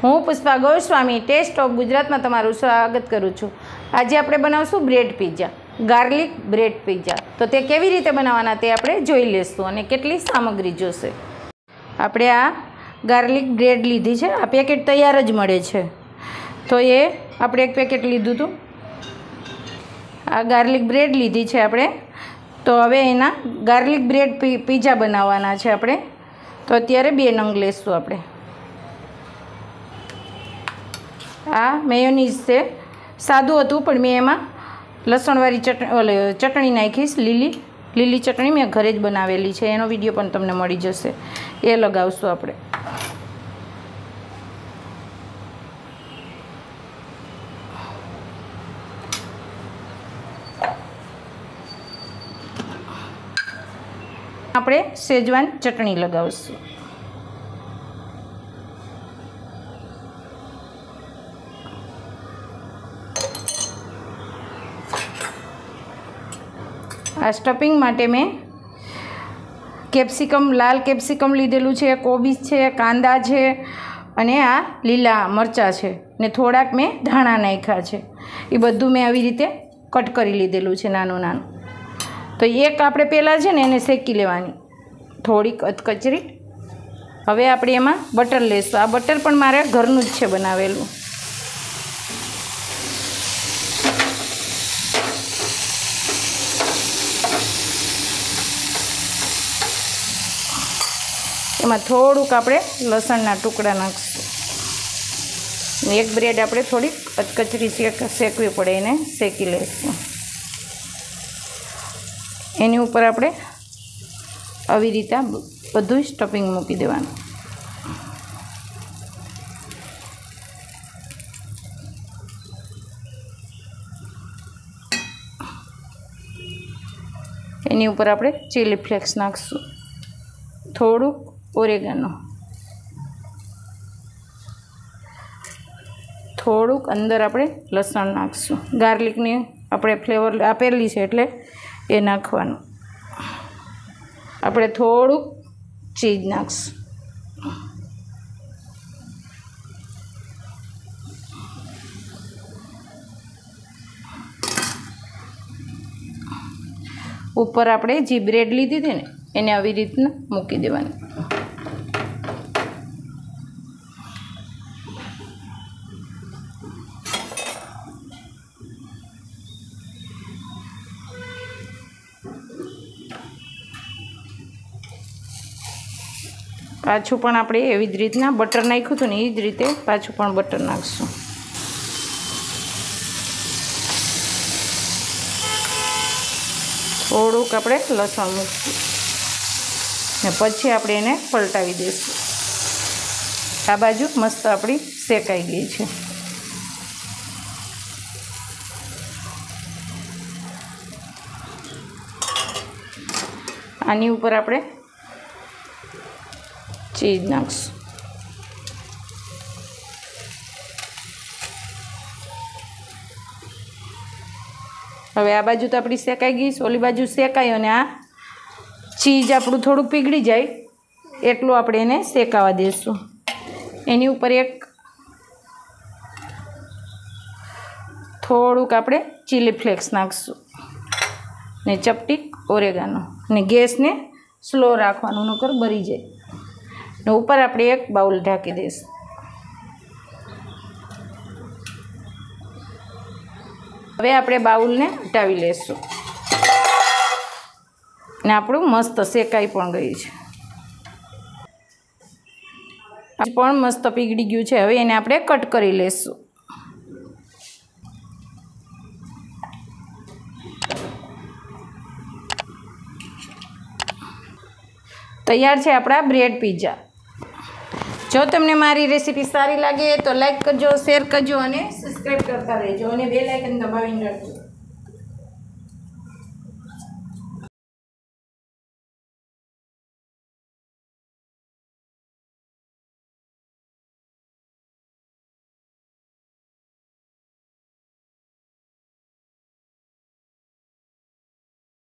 હું Pushpa Goswami test of ગુજરાતમાં તમારું સ્વાગત કરું છું। આજે આપણે બનાવશું bread pizza, garlic bread pizza. તો તે કેવી રીતે બનાવવાના તે આપણે જોઈ લઈશું અને કેટલી સામગ્રી જોશે। આપણે આ ગાર્લિક બ્રેડ લીધી છે, આ પેકેટ તૈયાર જ મળે છે, તો એ આપણે એક પેકેટ લીધું હતું। આ ગાર્લિક બ્રેડ લીધી છે આપણે, તો હવે એના ગાર્લિક બ્રેડ પિઝા બનાવવાના છે આપણે, તો અત્યારે 2 નંગ લેશું આપણે। આ મેયોનીઝ છે, સાદું હતું પણ મેં એમાં લસણવાળી ચટણી નાખીશ, લીલી ચટણી મેં ઘરે જ બનાવેલી છે, એનો વિડીયો પણ તમને મળી જશે, એ લગાવશું આપણે। આપણે શેજવાન ચટણી લગાવશું। આ સ્ટફિંગ માટે મેં કેપ્સિકમ, લાલ કેપ્સિકમ લીધેલું છે, કોબીજ છે, કાંદા છે અને આ લીલા મરચાં છે ને થોડાક મેં ધાણા નાખ્યા છે, એ બધું મેં આવી રીતે કટ કરી લીધેલું છે નાનું નાનું। તો એક આપણે પહેલાં છે ને એને શેકી લેવાની થોડીક અધકચરી। હવે આપણે એમાં બટર લેશું, આ બટર પણ મારે ઘરનું જ છે બનાવેલું। એમાં થોડુંક આપણે લસણના ટુકડા નાખીશું। એક બ્રેડ આપણે થોડીક અધકચરી શેકવી પડે, એને શેકી લઈશું। એની ઉપર આપણે આવી રીતે બધું સ્ટફિંગ મૂકી દેવાનું। એની ઉપર આપણે ચીલી ફ્લેક્સ નાખીશું, થોડુંક ઓરેગાનો, થોડુંક અંદર આપણે લસણ નાખીશું, ગાર્લિકની આપણે ફ્લેવર આપેલી છે એટલે એ નાખવાનું। આપણે થોડુંક ચીઝ નાખીશું, ઉપર આપણે જે બ્રેડ લીધી હતી ને એને આવી રીતના મૂકી દેવાની। પાછું પણ આપણે એવી જ રીતના બટર નાખ્યું હતું ને એ જ રીતે પાછું પણ બટર નાખીશું। થોડુંક આપણે લસણ મૂકીશું ને પછી આપણે એને પલટાવી દઈશું। આ બાજુ મસ્ત આપણી શેકાઈ ગઈ છે। આની ઉપર આપણે ચીઝ નાખીશું। હવે આ બાજુ તો આપણી શેકાઈ ગઈ, ઓલી બાજુ શેકાઈ અને આ ચીઝ આપણું થોડુંક પીગળી જાય એટલું આપણે એને શેકાવા દઈશું। એની ઉપર એક થોડુંક આપણે ચીલી ફ્લેક્સ નાખીશું ને ચપટી ઓરેગાનો, ને ગેસને સ્લો રાખવાનું નકર બળી જાય, ને ઉપર આપણે એક બાઉલ ઢાંકી દઈશું। હવે આપણે બાઉલને હટાવી લઈશું ને આપણું મસ્ત શેકાઈ પણ ગઈ છે, પણ મસ્ત પીગળી ગયું છે। હવે એને આપણે કટ કરી લઈશું। તૈયાર છે આપણા બ્રેડ પિઝા। જો તમને મારી રેસીપી સારી લાગે તો લાઈક કરજો, શેર કરજો અને સબસ્ક્રાઈબ કરતા રહેજો અને બેલ આઇકન દબાવીને રાખજો।